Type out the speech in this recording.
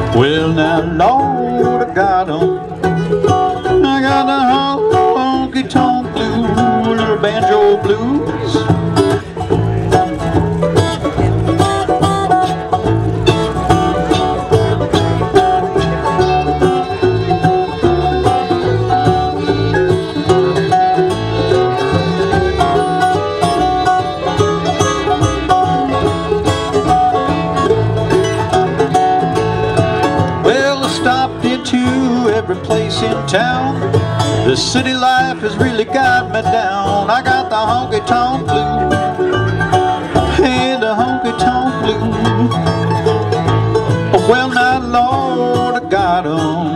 Well, now, Lord, I got 'em. I got the honky-tonk blues, or banjo blues. Stopped into every place in town. The city life has really got me down. I got the honky-tonk blues, hey, the honky-tonk blues. Well, now, Lord, I got 'em.